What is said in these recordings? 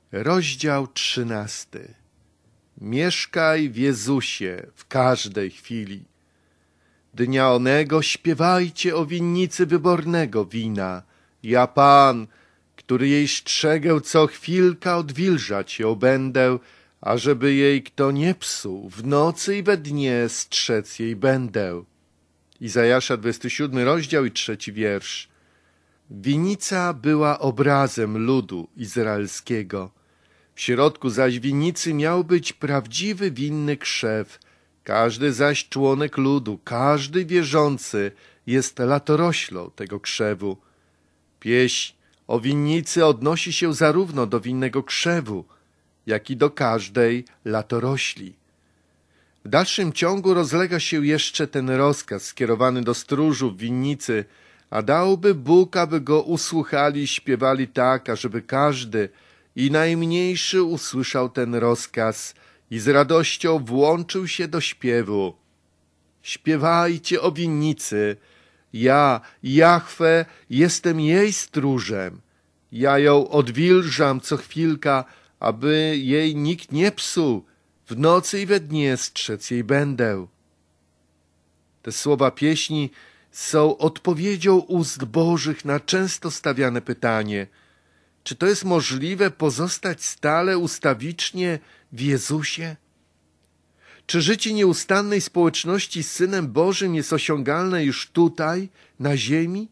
Rozdział 13. Mieszkaj w Jezusie w każdej chwili. Dnia onego śpiewajcie o winnicy wybornego wina. Ja Pan, który jej strzegę co chwilka odwilżać ją będę, ażeby jej kto nie psuł, w nocy i we dnie strzec jej będę. Izajasza 27 rozdział i 3 wiersz. Winnica była obrazem ludu izraelskiego. W środku zaś winnicy miał być prawdziwy winny krzew. Każdy zaś członek ludu, każdy wierzący jest latoroślą tego krzewu. Pieśń o winnicy odnosi się zarówno do winnego krzewu, jak i do każdej latorośli. W dalszym ciągu rozlega się jeszcze ten rozkaz skierowany do stróżów winnicy, a dałby Bóg, aby go usłuchali i śpiewali tak, ażeby każdy i najmniejszy usłyszał ten rozkaz i z radością włączył się do śpiewu. Śpiewajcie o winnicy. Ja, Jahwe, jestem jej stróżem. Ja ją odwilżam co chwilka, aby jej nikt nie psuł. W nocy i we dnie strzec jej będę. Te słowa pieśni są odpowiedzią ust Bożych na często stawiane pytanie: czy to jest możliwe pozostać stale ustawicznie w Jezusie? Czy życie nieustannej społeczności z Synem Bożym jest osiągalne już tutaj, na ziemi?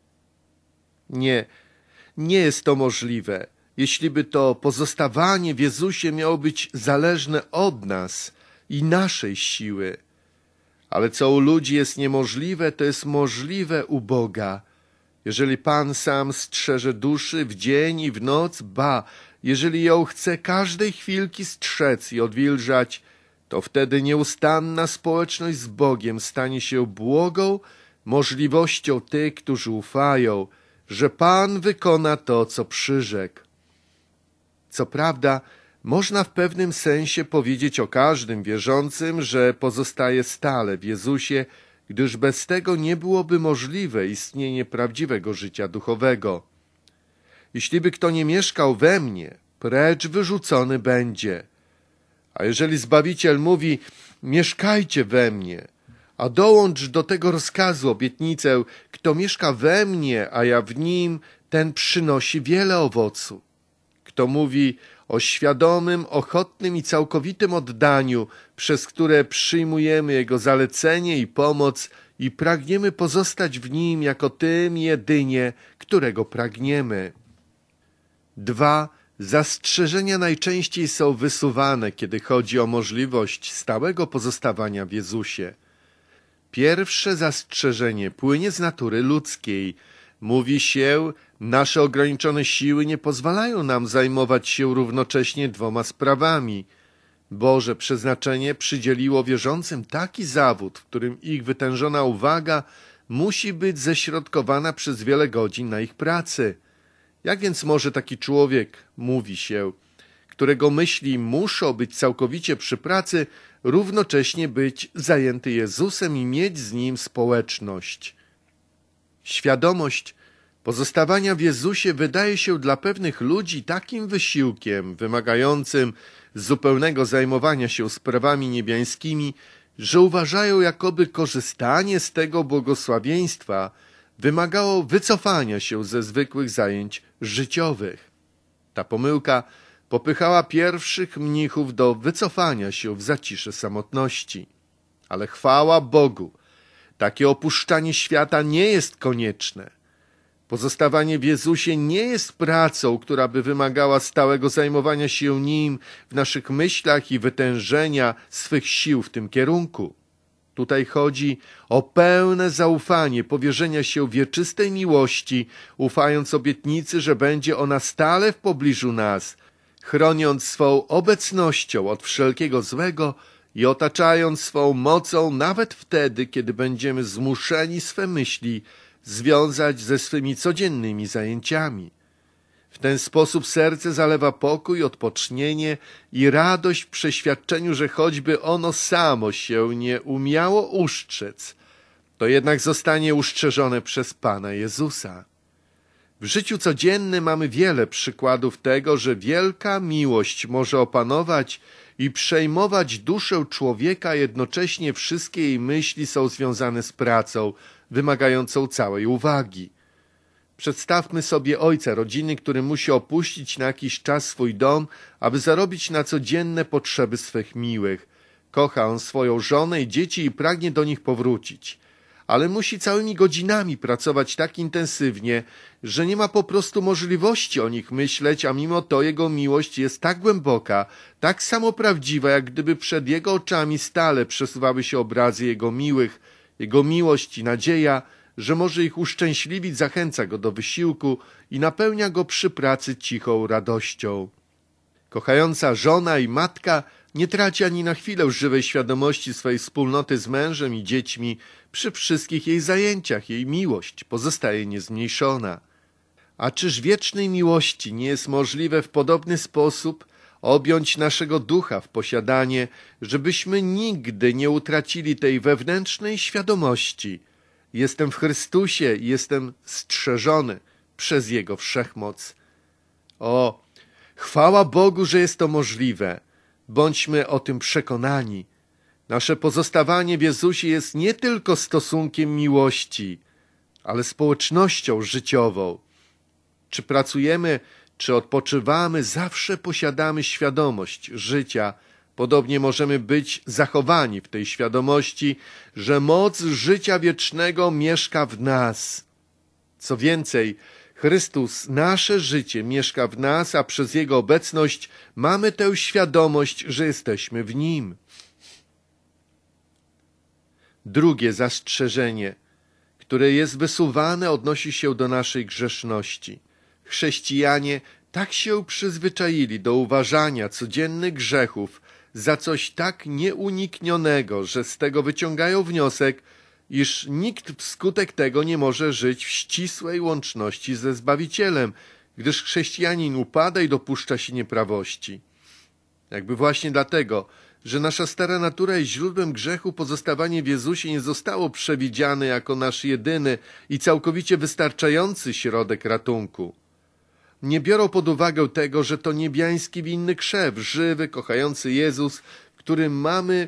Nie jest to możliwe. Jeśliby to pozostawanie w Jezusie miało być zależne od nas i naszej siły. Ale co u ludzi jest niemożliwe, to jest możliwe u Boga. Jeżeli Pan sam strzeże duszy w dzień i w noc, jeżeli ją chce każdej chwilki strzec i odwilżać, to wtedy nieustanna społeczność z Bogiem stanie się błogą możliwością tych, którzy ufają, że Pan wykona to, co przyrzekł. Co prawda, można w pewnym sensie powiedzieć o każdym wierzącym, że pozostaje stale w Jezusie, gdyż bez tego nie byłoby możliwe istnienie prawdziwego życia duchowego. Jeśliby kto nie mieszkał we mnie, precz wyrzucony będzie. A jeżeli Zbawiciel mówi: mieszkajcie we mnie, a dołącz do tego rozkazu obietnicę: kto mieszka we mnie, a ja w nim, ten przynosi wiele owocu. Kto mówi o świadomym, ochotnym i całkowitym oddaniu, przez które przyjmujemy Jego zalecenie i pomoc i pragniemy pozostać w Nim jako tym jedynie, którego pragniemy. 2 zastrzeżenia najczęściej są wysuwane, kiedy chodzi o możliwość stałego pozostawania w Jezusie. Pierwsze zastrzeżenie płynie z natury ludzkiej. Mówi się: nasze ograniczone siły nie pozwalają nam zajmować się równocześnie 2 sprawami. Boże przeznaczenie przydzieliło wierzącym taki zawód, w którym ich wytężona uwaga musi być ześrodkowana przez wiele godzin na ich pracy. Jak więc może taki człowiek, mówi się, którego myśli muszą być całkowicie przy pracy, równocześnie być zajęty Jezusem i mieć z Nim społeczność? Świadomość pozostawania w Jezusie wydaje się dla pewnych ludzi takim wysiłkiem wymagającym zupełnego zajmowania się sprawami niebiańskimi, że uważają, jakoby korzystanie z tego błogosławieństwa wymagało wycofania się ze zwykłych zajęć życiowych. Ta pomyłka popychała pierwszych mnichów do wycofania się w zacisze samotności. Ale chwała Bogu, takie opuszczanie świata nie jest konieczne. Pozostawanie w Jezusie nie jest pracą, która by wymagała stałego zajmowania się Nim w naszych myślach i wytężenia swych sił w tym kierunku. Tutaj chodzi o pełne zaufanie, powierzenia się wieczystej miłości, ufając obietnicy, że będzie ona stale w pobliżu nas, chroniąc swą obecnością od wszelkiego złego i otaczając swą mocą nawet wtedy, kiedy będziemy zmuszeni swe myśli związać ze swymi codziennymi zajęciami. W ten sposób serce zalewa pokój, odpocznienie i radość w przeświadczeniu, że choćby ono samo się nie umiało ustrzec, to jednak zostanie ustrzeżone przez Pana Jezusa. W życiu codziennym mamy wiele przykładów tego, że wielka miłość może opanować i przejmować duszę człowieka, a jednocześnie wszystkie jej myśli są związane z pracą, wymagającą całej uwagi. Przedstawmy sobie ojca rodziny, który musi opuścić na jakiś czas swój dom, aby zarobić na codzienne potrzeby swych miłych. Kocha on swoją żonę i dzieci i pragnie do nich powrócić. Ale musi całymi godzinami pracować tak intensywnie, że nie ma po prostu możliwości o nich myśleć, a mimo to jego miłość jest tak głęboka, tak samo prawdziwa, jak gdyby przed jego oczami stale przesuwały się obrazy jego miłych. Jego miłość i nadzieja, że może ich uszczęśliwić, zachęca go do wysiłku i napełnia go przy pracy cichą radością. Kochająca żona i matka nie traci ani na chwilę żywej świadomości swej wspólnoty z mężem i dziećmi. Przy wszystkich jej zajęciach jej miłość pozostaje niezmniejszona. A czyż wiecznej miłości nie jest możliwe w podobny sposób objąć naszego ducha w posiadanie, żebyśmy nigdy nie utracili tej wewnętrznej świadomości? Jestem w Chrystusie i jestem strzeżony przez Jego wszechmoc. O, chwała Bogu, że jest to możliwe. Bądźmy o tym przekonani. Nasze pozostawanie w Jezusie jest nie tylko stosunkiem miłości, ale społecznością życiową. Czy pracujemy, czy odpoczywamy, zawsze posiadamy świadomość życia. Podobnie możemy być zachowani w tej świadomości, że moc życia wiecznego mieszka w nas. Co więcej, Chrystus, nasze życie, mieszka w nas, a przez Jego obecność mamy tę świadomość, że jesteśmy w Nim. Drugie zastrzeżenie, które jest wysuwane, odnosi się do naszej grzeszności. Chrześcijanie tak się przyzwyczaili do uważania codziennych grzechów za coś tak nieuniknionego, że z tego wyciągają wniosek, iż nikt wskutek tego nie może żyć w ścisłej łączności ze Zbawicielem, gdyż chrześcijanin upada i dopuszcza się nieprawości. Jakby właśnie dlatego, że nasza stara natura jest źródłem grzechu, pozostawanie w Jezusie nie zostało przewidziane jako nasz jedyny i całkowicie wystarczający środek ratunku. Nie biorą pod uwagę tego, że to niebiański winny krzew, żywy, kochający Jezus, w którym mamy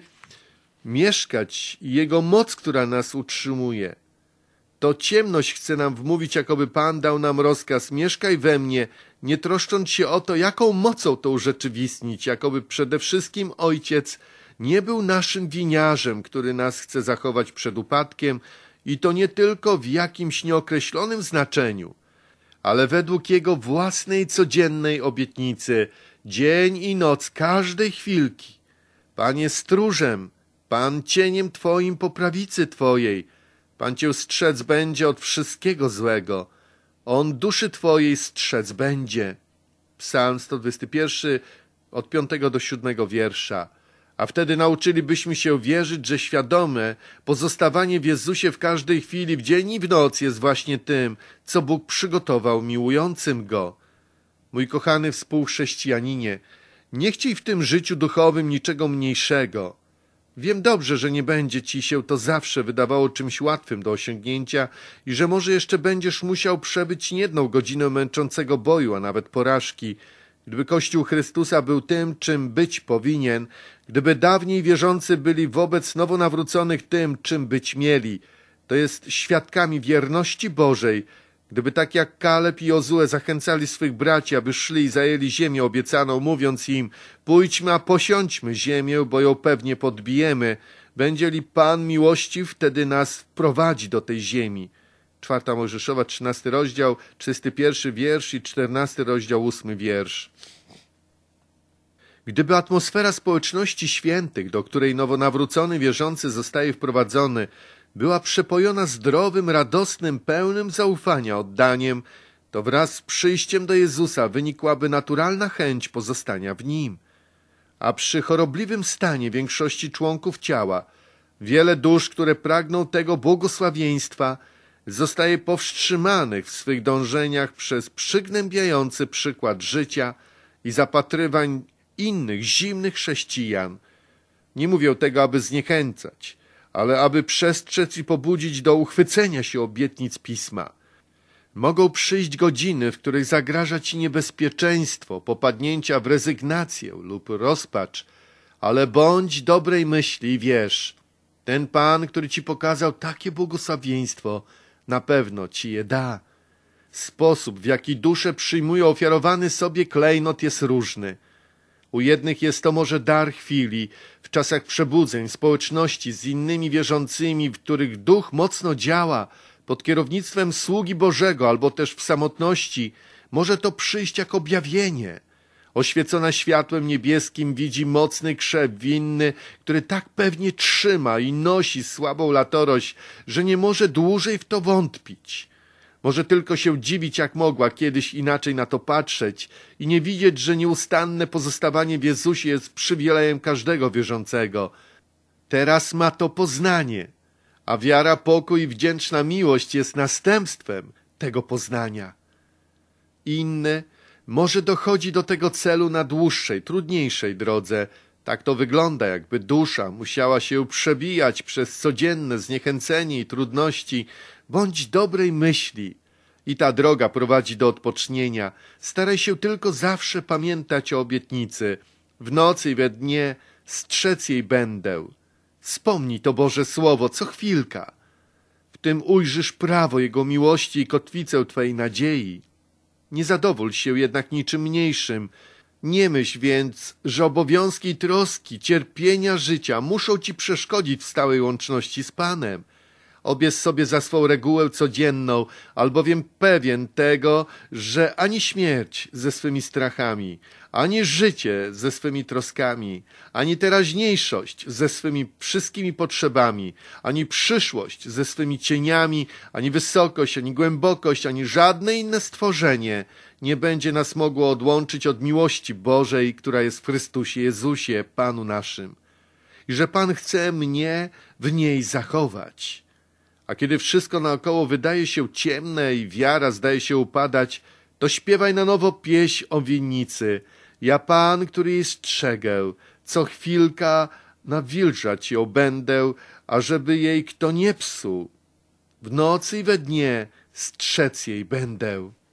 mieszkać i Jego moc, która nas utrzymuje. To ciemność chce nam wmówić, jakoby Pan dał nam rozkaz: mieszkaj we mnie, nie troszcząc się o to, jaką mocą to urzeczywistnić, jakoby przede wszystkim Ojciec nie był naszym winiarzem, który nas chce zachować przed upadkiem, i to nie tylko w jakimś nieokreślonym znaczeniu, ale według Jego własnej codziennej obietnicy, dzień i noc, każdej chwilki. Pan jest stróżem, Pan cieniem Twoim po prawicy Twojej. Pan Cię strzec będzie od wszystkiego złego. On duszy Twojej strzec będzie. Psalm 121, od 5 do 7 wiersza. A wtedy nauczylibyśmy się wierzyć, że świadome pozostawanie w Jezusie w każdej chwili, w dzień i w noc, jest właśnie tym, co Bóg przygotował miłującym Go. Mój kochany współchrześcijaninie, nie chciej w tym życiu duchowym niczego mniejszego. Wiem dobrze, że nie będzie ci się to zawsze wydawało czymś łatwym do osiągnięcia i że może jeszcze będziesz musiał przebyć niejedną godzinę męczącego boju, a nawet porażki. Gdyby Kościół Chrystusa był tym, czym być powinien, gdyby dawniej wierzący byli wobec nowonawróconych tym, czym być mieli, to jest świadkami wierności Bożej, gdyby tak jak Kaleb i Jozue zachęcali swych braci, aby szli i zajęli ziemię obiecaną, mówiąc im: pójdźmy, a posiądźmy ziemię, bo ją pewnie podbijemy, będzie li Pan miłościw, wtedy nas wprowadzi do tej ziemi. 4 Mojżeszowa, 13 rozdział, 31 wiersz i 14 rozdział, 8 wiersz. Gdyby atmosfera społeczności świętych, do której nowonawrócony wierzący zostaje wprowadzony, była przepojona zdrowym, radosnym, pełnym zaufania oddaniem, to wraz z przyjściem do Jezusa wynikłaby naturalna chęć pozostania w Nim. A przy chorobliwym stanie większości członków ciała, wiele dusz, które pragną tego błogosławieństwa, zostaje powstrzymanych w swych dążeniach przez przygnębiający przykład życia i zapatrywań innych zimnych chrześcijan. Nie mówię tego, aby zniechęcać, ale aby przestrzec i pobudzić do uchwycenia się obietnic Pisma. Mogą przyjść godziny, w których zagraża ci niebezpieczeństwo popadnięcia w rezygnację lub rozpacz, ale bądź dobrej myśli i wierz, ten Pan, który ci pokazał takie błogosławieństwo, na pewno ci je da. Sposób, w jaki dusze przyjmują ofiarowany sobie klejnot, jest różny. U jednych jest to może dar chwili, w czasach przebudzeń, społeczności z innymi wierzącymi, w których duch mocno działa, pod kierownictwem sługi Bożego, albo też w samotności, może to przyjść jak objawienie. Oświecona światłem niebieskim widzi mocny krzew winny, który tak pewnie trzyma i nosi słabą latorość, że nie może dłużej w to wątpić. Może tylko się dziwić, jak mogła kiedyś inaczej na to patrzeć i nie widzieć, że nieustanne pozostawanie w Jezusie jest przywilejem każdego wierzącego. Teraz ma to poznanie, a wiara, pokój i wdzięczna miłość jest następstwem tego poznania. Inny może dochodzi do tego celu na dłuższej, trudniejszej drodze. Tak to wygląda, jakby dusza musiała się przebijać przez codzienne zniechęcenie i trudności. Bądź dobrej myśli i ta droga prowadzi do odpocznienia. Staraj się tylko zawsze pamiętać o obietnicy. W nocy i we dnie strzec jej będę. Wspomnij to Boże Słowo co chwilka. W tym ujrzysz prawo Jego miłości i kotwicę Twojej nadziei. Nie zadowól się jednak niczym mniejszym. Nie myśl więc, że obowiązki i troski, cierpienia życia muszą ci przeszkodzić w stałej łączności z Panem. Obierz sobie za swą regułę codzienną, albowiem pewien tego, że ani śmierć ze swymi strachami, ani życie ze swymi troskami, ani teraźniejszość ze swymi wszystkimi potrzebami, ani przyszłość ze swymi cieniami, ani wysokość, ani głębokość, ani żadne inne stworzenie nie będzie nas mogło odłączyć od miłości Bożej, która jest w Chrystusie Jezusie, Panu naszym. I że Pan chce mnie w niej zachować. A kiedy wszystko naokoło wydaje się ciemne i wiara zdaje się upadać, to śpiewaj na nowo pieśń o winnicy. Ja Pan, który jej strzegę, co chwilka nawilżać ją będę, ażeby jej kto nie psuł. W nocy i we dnie strzec jej będę.